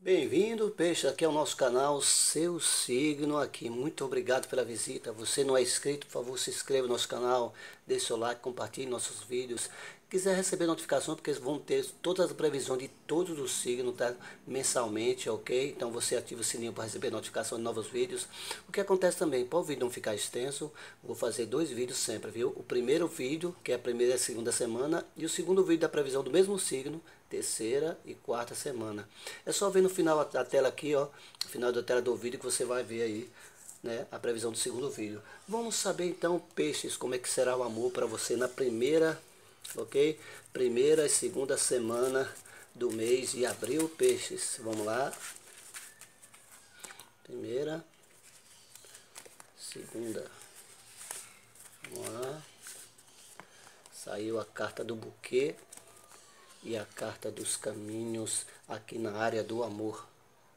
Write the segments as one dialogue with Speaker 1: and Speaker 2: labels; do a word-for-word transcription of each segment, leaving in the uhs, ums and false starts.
Speaker 1: Bem-vindo, peixe, aqui é o nosso canal Seu Signo aqui. Muito obrigado pela visita. Você não é inscrito, por favor, se inscreva no nosso canal, deixe seu like, compartilhe nossos vídeos. Quiser receber notificação, porque vão ter todas as previsões de todos os signos, tá? Mensalmente, ok? Então você ativa o sininho para receber notificação de novos vídeos. O que acontece também, para o vídeo não ficar extenso, vou fazer dois vídeos sempre, viu? O primeiro vídeo, que é a primeira e a segunda semana, e o segundo vídeo da previsão do mesmo signo, terceira e quarta semana. É só ver no final da tela aqui, ó, no final da tela do vídeo, que você vai ver aí, né, a previsão do segundo vídeo. Vamos saber então, peixes, como é que será o amor para você na primeira, ok? Primeira e segunda semana do mês de abril, peixes. Vamos lá. Primeira, segunda. Vamos lá. Saiu a carta do buquê e a carta dos caminhos aqui na área do amor.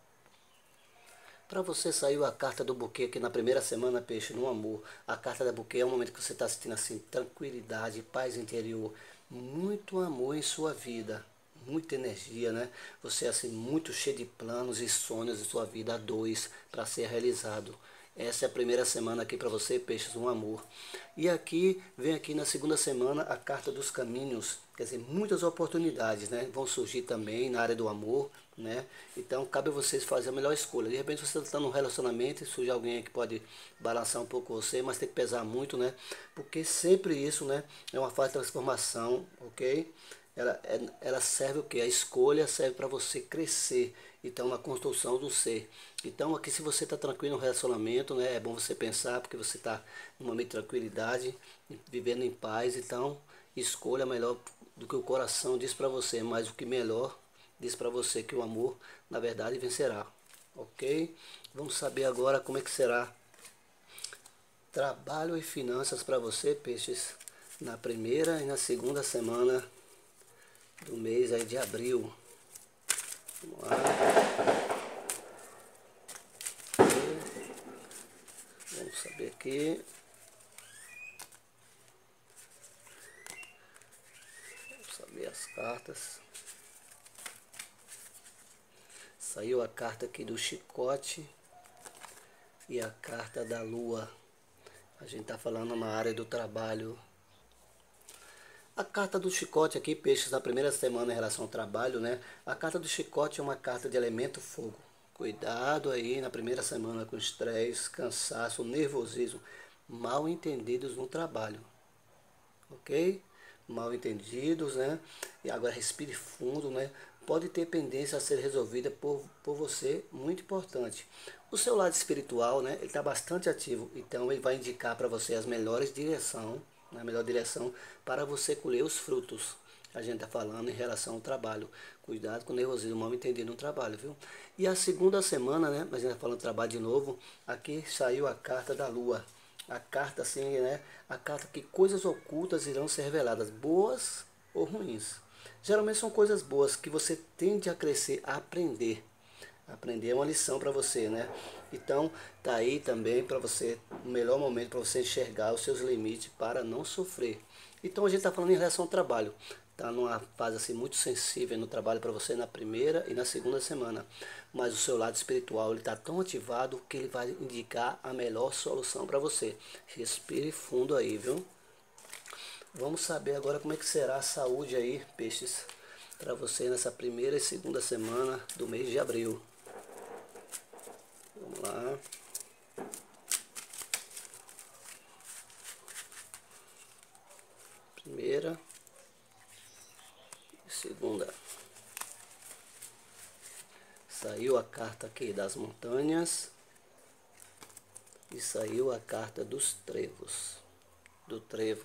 Speaker 1: Para você saiu a carta do buquê aqui na primeira semana, peixe, no amor. A carta do buquê é um momento que você está sentindo assim, tranquilidade, paz interior, muito amor em sua vida, muita energia, né? Você assim, muito cheio de planos e sonhos em sua vida a dois para ser realizado. Essa é a primeira semana aqui para você, peixes, um amor. E aqui, vem aqui na segunda semana a carta dos caminhos. Quer dizer, muitas oportunidades, né? Vão surgir também na área do amor, né? Então, cabe a vocês fazer a melhor escolha. De repente, você está num relacionamento e surge alguém que pode balançar um pouco você, mas tem que pesar muito, né? Porque sempre isso, né? É uma fase de transformação, ok? Ela, ela serve o que? A escolha serve para você crescer. Então, na construção do ser. Então, aqui se você está tranquilo no relacionamento, né? É bom você pensar, porque você está num momento de tranquilidade, vivendo em paz. Então, escolha melhor do que o coração diz para você. Mas o que melhor diz para você que o amor, na verdade, vencerá. Ok? Vamos saber agora como é que será trabalho e finanças para você, peixes, na primeira e na segunda semana do mês aí de abril. Vamos lá. Vamos saber aqui. Vamos saber as cartas. Saiu a carta aqui do chicote e a carta da lua. A gente tá falando na área do trabalho. A carta do chicote aqui, peixes, na primeira semana em relação ao trabalho, né? A carta do chicote é uma carta de elemento fogo. Cuidado aí na primeira semana com estresse, cansaço, nervosismo, mal entendidos no trabalho. Ok? Mal entendidos, né? E agora respire fundo, né? Pode ter pendência a ser resolvida por, por você, muito importante. O seu lado espiritual, né? Ele está bastante ativo, então ele vai indicar para você as melhores direções, na melhor direção para você colher os frutos. A gente está falando em relação ao trabalho. Cuidado com o nervosismo, mal entendido no trabalho, viu? E a segunda semana, né? Mas a gente está falando de trabalho de novo. Aqui saiu a carta da lua. A carta assim, né? A carta que coisas ocultas irão ser reveladas, boas ou ruins. Geralmente são coisas boas que você tende a crescer, a aprender. Aprender é uma lição para você, né? Então, tá aí também para você, o melhor momento para você enxergar os seus limites para não sofrer. Então, a gente está falando em relação ao trabalho. Tá numa fase assim muito sensível no trabalho para você na primeira e na segunda semana. Mas o seu lado espiritual ele está tão ativado que ele vai indicar a melhor solução para você. Respire fundo aí, viu? Vamos saber agora como é que será a saúde aí, peixes, para você nessa primeira e segunda semana do mês de abril. Vamos lá. Primeira e segunda. Saiu a carta aqui das montanhas e saiu a carta dos trevos, do trevo.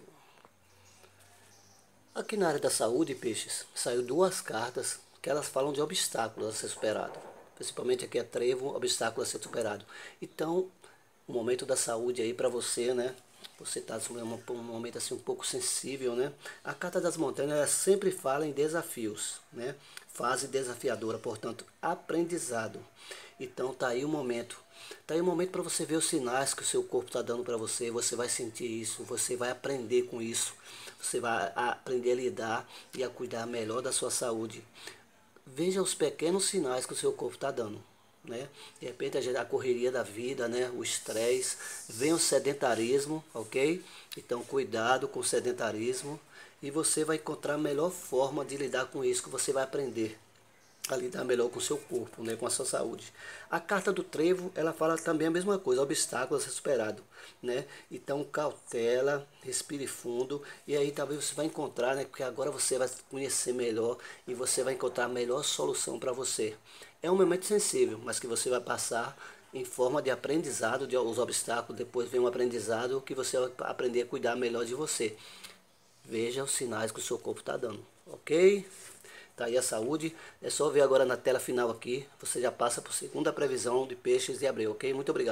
Speaker 1: Aqui na área da saúde, peixes, saiu duas cartas que elas falam de obstáculos a ser superado. Principalmente aqui é trevo, obstáculo a ser superado. Então, o momento da saúde aí para você, né? Você está num um momento assim um pouco sensível, né? A carta das montanhas ela sempre fala em desafios, né? Fase desafiadora, portanto, aprendizado. Então tá aí o momento. Tá aí o momento para você ver os sinais que o seu corpo está dando para você. Você vai sentir isso, você vai aprender com isso. Você vai aprender a lidar e a cuidar melhor da sua saúde. veja os pequenos sinais que o seu corpo está dando, né? De repente a correria da vida, né? O estresse, vem o sedentarismo, ok? Então cuidado com o sedentarismo e você vai encontrar a melhor forma de lidar com isso, que você vai aprender a lidar melhor com o seu corpo, né, com a sua saúde. A carta do trevo, ela fala também a mesma coisa, obstáculos a ser superado, né? Então cautela, respire fundo e aí talvez você vai encontrar, né, porque agora você vai conhecer melhor e você vai encontrar a melhor solução para você. É um momento sensível, mas que você vai passar em forma de aprendizado de os obstáculos, depois vem um aprendizado que você vai aprender a cuidar melhor de você. Veja os sinais que o seu corpo está dando, ok? Tá aí a saúde. É só ver agora na tela final aqui. Você já passa por segunda previsão de peixes de abril, ok? Muito obrigado.